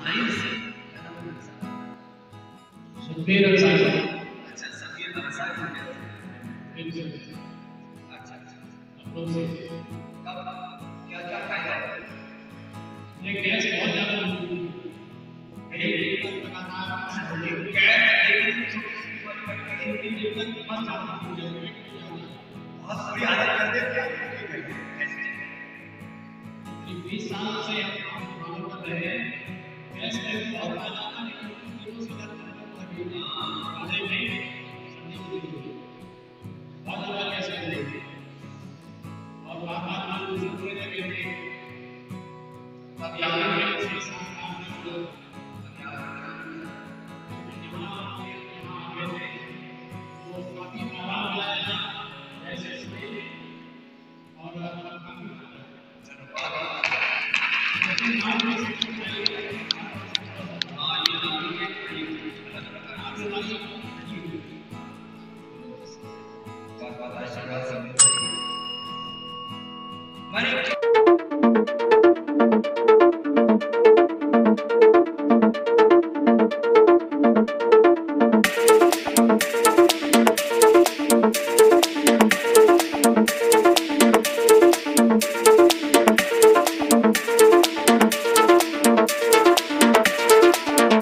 सुखबीर अंसारी। अच्छा सफीर अंसारी। अच्छा हम लोग से कब क्या क्या फायदा है? ये गैस बहुत ज्यादा बहुत बुरी हालत कर देती है। 20 साल से हम फॉलो कर रहे हैं। गैस बहुत ज्यादा बहुत ज्यादा गैस कर देगी और बार-बार हम पूरे देते हैं। अब यहाँ पे से साथ लोग यहाँ आए थे तो काफी आराम मिला ऐसे और बहुत आशीर्वाद सब